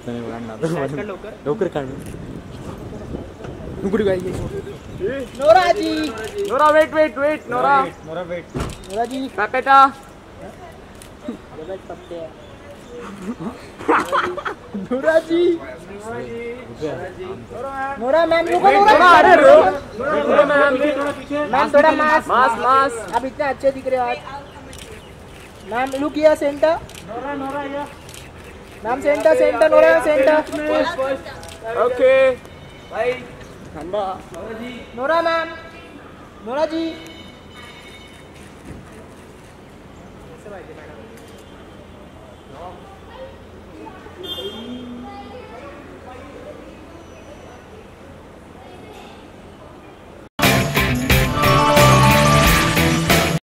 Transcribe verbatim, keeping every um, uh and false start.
आता नाही काढणार लवकर काढ नुकडी काय Nora ji Nora wait wait wait Nora Nora wait Nora ji कापेटा नोरा जी नोरा मैम रुको नोरा अरे रुको मैम मैम थोड़ा मास मास मास आप इतने अच्छे दिख रहे हो आज ma'am look here centre Nora Nora here ma'am centre centre Nora centre okay भाई थांबा नोरा मैम नोरा जी कैसे पाहिजे मॅडम